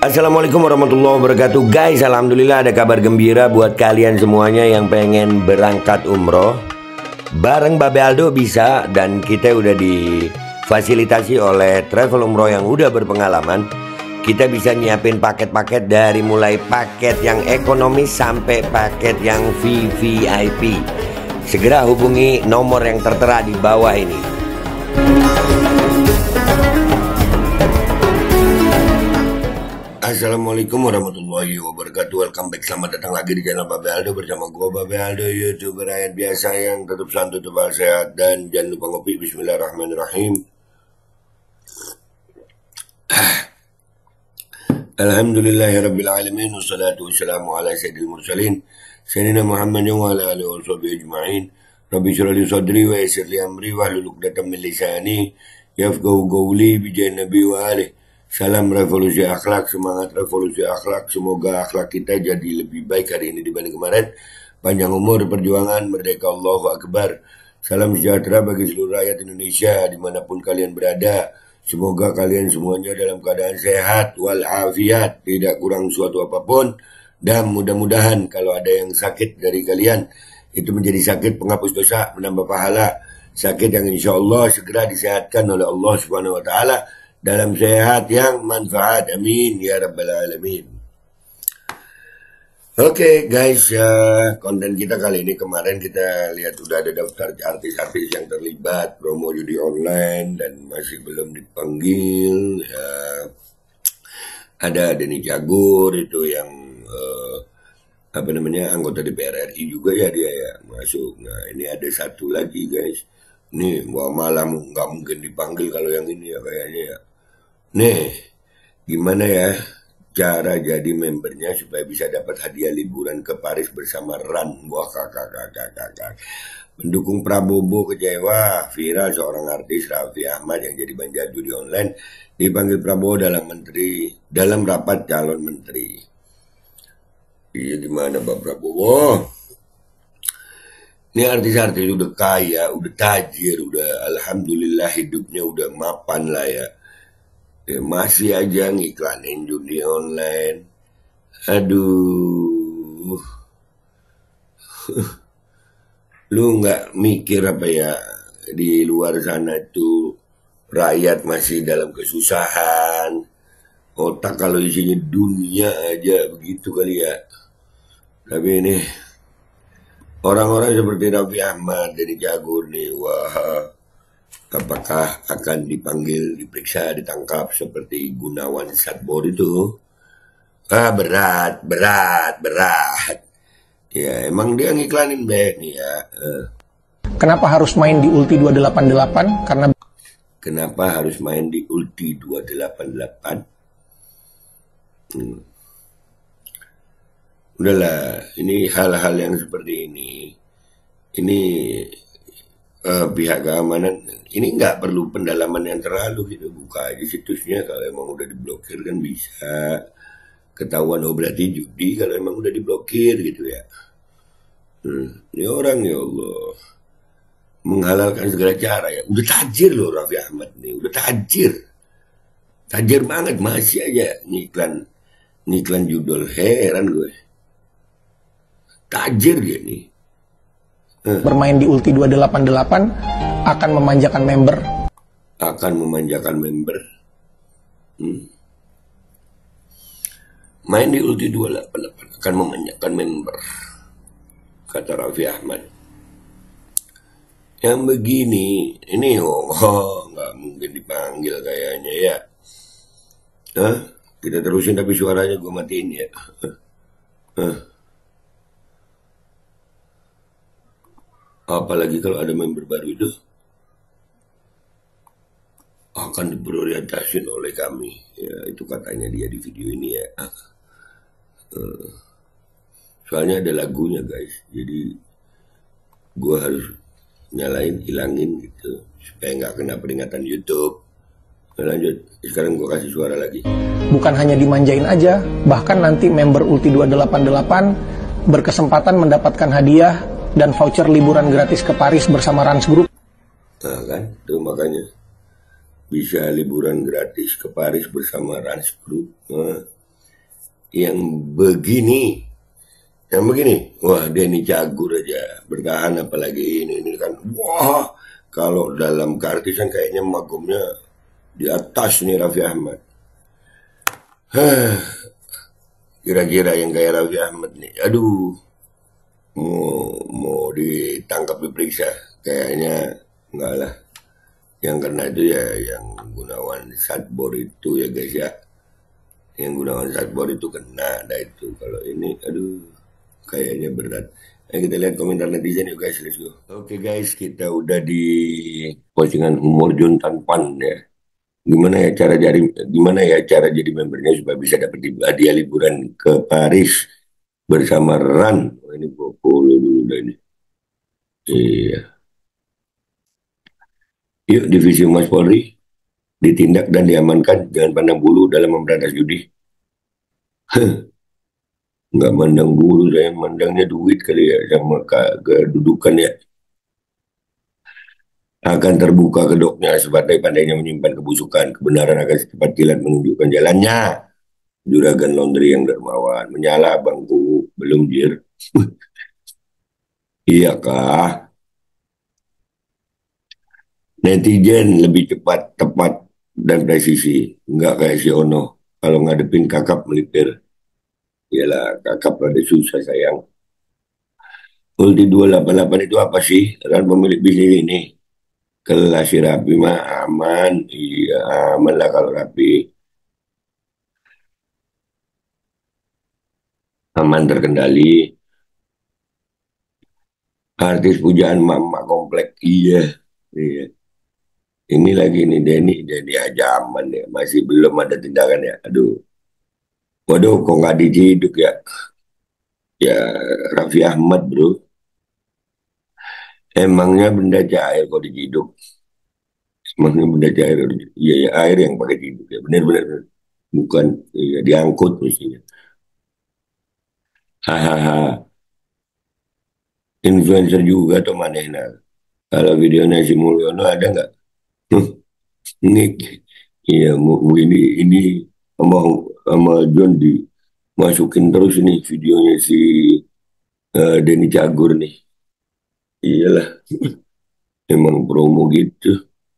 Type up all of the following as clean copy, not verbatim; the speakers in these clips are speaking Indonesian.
Assalamualaikum warahmatullahi wabarakatuh. Guys, alhamdulillah ada kabar gembira buat kalian semuanya yang pengen berangkat umroh. Bareng Babe Aldo bisa, dan kita udah difasilitasi oleh travel umroh yang udah berpengalaman. Kita bisa nyiapin paket-paket dari mulai paket yang ekonomis sampai paket yang VVIP. Segera hubungi nomor yang tertera di bawah ini. Assalamualaikum warahmatullahi wabarakatuh. Welcome back, selamat datang lagi di channel Babe Aldo bersama gue Babe Aldo, YouTuber rakyat biasa yang tetap santuy, tetap sehat, dan jangan lupa ngopi. Bismillahirrahmanirrahim. Alhamdulillahirrabbilalamin. Wassalatu wassalamu ala sayyidil mursalin Sayyidina Muhammad wa ala alihi wa sahbihi ajma'in. Rabbi shrah li sadri wa yassir li amri wahlul 'uqdatam min lisani yafqahu qawli bi nabi wa alihi. Salam revolusi akhlak, semangat revolusi akhlak. Semoga akhlak kita jadi lebih baik hari ini dibanding kemarin. Panjang umur, perjuangan, merdeka, Allahu Akbar. Salam sejahtera bagi seluruh rakyat Indonesia dimanapun kalian berada. Semoga kalian semuanya dalam keadaan sehat walafiat, tidak kurang suatu apapun. Dan mudah-mudahan kalau ada yang sakit dari kalian, itu menjadi sakit penghapus dosa, menambah pahala. Sakit yang insya Allah segera disehatkan oleh Allah Subhanahu Wa Taala dalam sehat yang manfaat, amin ya rabbal alamin. Oke guys, konten kita kali ini, kemarin kita lihat udah ada daftar artis-artis yang terlibat promo judi online dan masih belum dipanggil. Ada Denny Cagur itu yang anggota DPR RI juga ya, dia ya masuk. Nah ini ada satu lagi guys, nih malam nggak mungkin dipanggil kalau yang ini ya kayaknya ya. Nih, gimana ya cara jadi membernya supaya bisa dapat hadiah liburan ke Paris bersama Ran? Wah, kakak. Pendukung Prabowo kecewa, viral seorang artis Raffi Ahmad yang jadi banjar judi online dipanggil Prabowo dalam rapat calon menteri. Iya, gimana Pak Prabowo? Ini artis-artis udah kaya, udah tajir, udah alhamdulillah hidupnya udah mapan lah ya. Masih aja ngiklanin judi online. Aduh. Lu nggak mikir apa ya, di luar sana itu rakyat masih dalam kesusahan. Otak kalau isinya dunia aja begitu kali ya. Tapi ini orang-orang seperti Raffi Ahmad, Denny Cagur nih, wah, apakah akan dipanggil, diperiksa, ditangkap seperti Gunawan Satbor itu? Berat. Ya emang dia ngiklanin baik nih ya. Kenapa harus main di Ulti 288? Kenapa harus main di Ulti 288? Udahlah, ini hal-hal yang seperti ini pihak keamanan ini nggak perlu pendalaman yang terlalu gitu, buka aja situsnya. Kalau emang udah diblokir kan bisa ketahuan, oh berarti judi kalau emang udah diblokir gitu ya. Ini orang ya Allah menghalalkan segala cara ya. Udah tajir loh Raffi Ahmad nih, udah tajir banget, masih aja ngiklan judul. Heran gue, tajir dia nih. Bermain di Ulti 288 akan memanjakan member. Main di Ulti 288 akan memanjakan member, kata Raffi Ahmad. Yang begini, ini nggak mungkin dipanggil kayaknya ya. Kita terusin tapi suaranya gue matiin ya. Apalagi kalau ada member baru itu akan diprioritaskan oleh kami. Ya, itu katanya dia di video ini ya. Soalnya ada lagunya guys, jadi gue harus nyalain, hilangin gitu supaya nggak kena peringatan YouTube. Lanjut, sekarang gue kasih suara lagi. Bukan hanya dimanjain aja, bahkan nanti member Ulti 288 berkesempatan mendapatkan hadiah dan voucher liburan gratis ke Paris bersama Rans Group. Nah kan, tuh makanya bisa liburan gratis ke Paris bersama Rans Group. yang begini, wah Denny Cagur aja bertahan, apalagi ini kan, wah kalau dalam keartisan kayaknya magumnya di atas nih Raffi Ahmad. Kira-kira yang kayak Raffi Ahmad nih, aduh, mau ditangkap diperiksa kayaknya enggak lah. Yang kena itu ya yang Gunawan Satbor itu ya guys ya, yang Gunawan Satbor itu kena. Nah itu kalau ini aduh kayaknya berat. Nah, kita lihat komentar netizen yuk guys, let's go. Oke guys, kita udah di postingan humor Juntan Pan ya. Gimana ya cara jadi membernya supaya bisa dapat hadiah liburan ke Paris bersama Ran. Oh, ini gue follow dulu dah ini. Iya. Yuk, Divisi Humas Polri ditindak dan diamankan, jangan pandang bulu dalam memberantas judi. Nggak mandang bulu, saya mandangnya duit kali ya, sama kedudukan ya. Akan terbuka kedoknya sepandai-pandainya menyimpan kebusukan, kebenaran akan secepat kilat menunjukkan jalannya. Juragan laundry yang dermawan, menyala bangku, belum jir. Iya kah? Netizen lebih cepat, tepat, dan presisi. Nggak kayak si Ono. Kalau ngadepin kakap melipir, iyalah kakap ada susah sayang. Ulti 288 itu apa sih? Kan pemilik bisnis ini. Kelas si Rapi mah aman. Iya, aman lah kalau Rapi. Aman terkendali. Artis pujaan mak komplek. Iya. Iya. Ini lagi nih Denny aja aman ya. Masih belum ada tindakan ya. Aduh. Waduh, kok nggak diciduk ya? Ya, Raffi Ahmad bro. Emangnya benda cair kok diciduk? Emangnya benda cair? Iya, ya, air yang pakai ciduk ya. Benar-benar. Bukan, iya, diangkut mestinya. Hahaha. Influencer juga tuh manehna. Kalau videonya si Mulyono ada nggak? Ini, iya, ini sama sama John dimasukin terus ini videonya si Denny Cagur nih. Iyalah, emang promo gitu.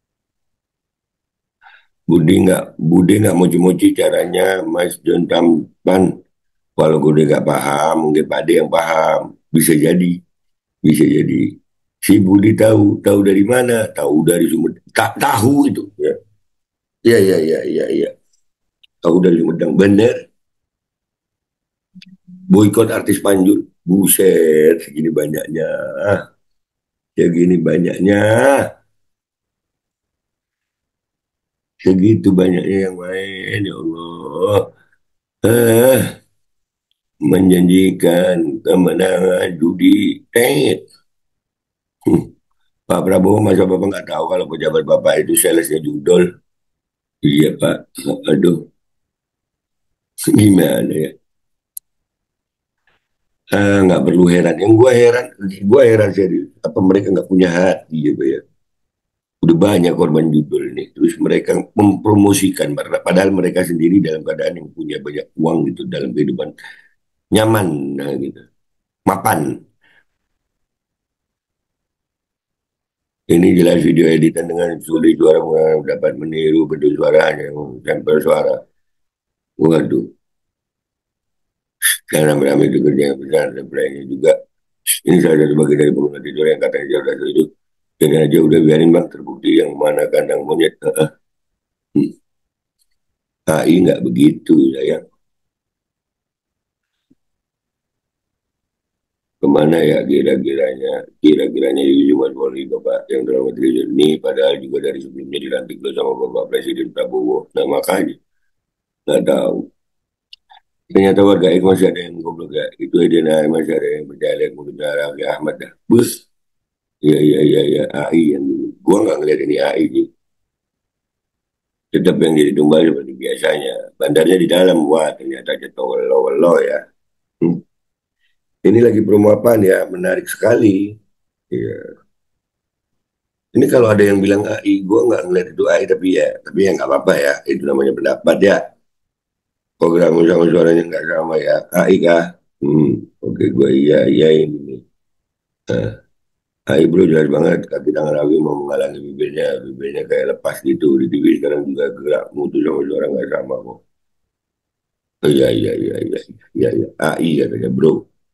Budi nggak moci-moci caranya Mas John Tampan. Kalau gue nggak paham, mungkin Pak Ade yang paham. Bisa jadi, bisa jadi. Si Budi tahu dari mana? Tahu dari sumber. Tak tahu itu. Ya, ya, ya, ya, ya, ya. Tahu dari Sumedang. Bener. Boykot artis Panjul. Buset, segini banyaknya. Segini banyaknya. Segitu banyaknya yang main. Ya Allah. Eh, menjanjikan kemenangan judi. Tet. Pak Prabowo, masa Bapak nggak tahu kalau pejabat Bapak itu salesnya judol? Iya Pak. Aduh, gimana ya? Nggak perlu heran. Yang gua heran serius. Apa mereka nggak punya hati gitu ya? Udah banyak korban judul nih. Terus mereka mempromosikan, padahal mereka sendiri dalam keadaan yang punya banyak uang gitu dalam kehidupan nyaman, nah gitu, mapan. Ini jelas video editan dengan sulit suara dapat meniru bentuk suaranya, sampel suara. Waduh, karena ramai itu kerja yang besar dan lainnya juga. Ini salah satu bagian dari pembunuhan tidur yang katanya cerdas itu. Jadi aja udah biarin bang terbukti yang mana kandang monyet. AI nggak begitu ya. Kemana ya kira-kiranya cuma Polri Bapak yang dalam triliun ini padahal juga dari sebelumnya dilantik loh sama Bapak Presiden Prabowo. Nah makanya nggak tahu. Ternyata warga X masih ada yang goblok ya. Itu aja nah masih ada yang percaya lihat mulutnya Raffi Ahmad dah. Bus. Iya iya iya iya AI yang dulu. Gua nggak ngeliat ini AI sih. Tetap yang jadi tumbal seperti biasanya. Bandarnya di dalam. Wah ternyata jatuh welo-welo ya. Hmm. Ini lagi promo apaan ya? Menarik sekali. Iya. Ini kalau ada yang bilang AI, gue nggak ngeliat itu AI, tapi ya nggak apa-apa ya. Itu namanya pendapat ya. Oh, kamu sama suaranya nggak sama ya. AI kah? Oke, gue iya ini. Nah, AI bro jelas banget. Kaki tangan Awi mau menghalangi bibirnya. Bibirnya kayak lepas gitu. Di TV sekarang juga gerak mutu sama suara nggak sama kok. Oh, iya. AI katanya bro.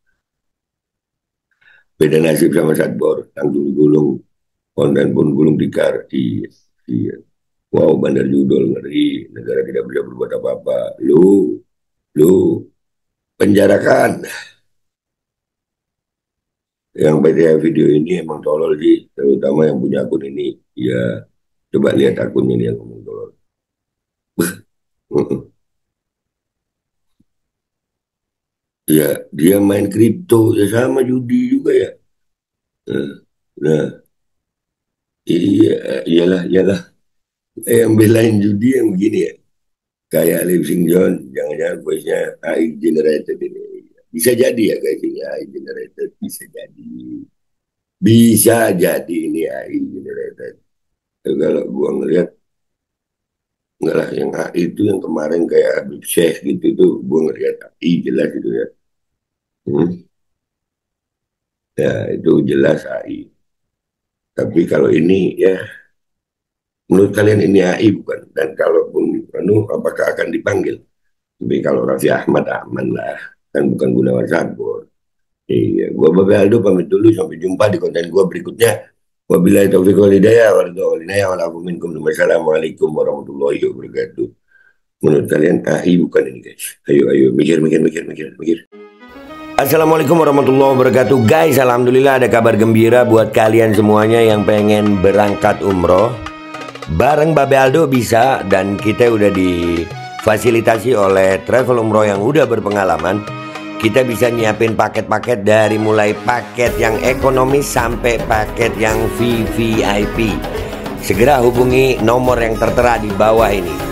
Beda nasib sama Satbor. Langsung digulung. Konten pun gulung tikar. Iya. Iya. Wow, bandar judul ngeri. Negara tidak bisa berbuat apa-apa. Lu penjarakan. Yang PT video ini emang tolol sih, terutama yang punya akun ini. Ya, coba lihat akunnya ini yang ngomong tolol. Ya, dia main kripto, ya sama judi juga ya. Nah, iya, iyalah. Yang belain judi yang begini ya. Kayak Lim Sing John, jangan-jangan voice-nya AI generated ini. Bisa jadi ya guys, ini AI generated. Bisa jadi. Bisa jadi ini AI generated. Kalau gua ngeliat enggak lah, yang AI itu yang kemarin kayak Habib Syekh gitu tuh gue ngeliat AI jelas itu ya. Hmm. Ya itu jelas AI. Tapi kalau ini ya menurut kalian ini AI bukan? Dan kalaupun apakah akan dipanggil? Tapi kalau Raffi Ahmad aman lah, kan bukan Gunawan Sarbor. Iya, gua Babe Aldo pamit dulu, sampai jumpa di konten gua berikutnya. Wabillahi taufiq wal hidayah, wassalamualaikum warahmatullahi wabarakatuh. Menurut kalian AI bukan ini guys? Ayo mikir. Assalamualaikum warahmatullahi wabarakatuh guys. Alhamdulillah ada kabar gembira buat kalian semuanya yang pengen berangkat umroh. Bareng Babe Aldo bisa, dan kita udah difasilitasi oleh travel umroh yang udah berpengalaman. Kita bisa nyiapin paket-paket dari mulai paket yang ekonomis sampai paket yang VVIP. Segera hubungi nomor yang tertera di bawah ini.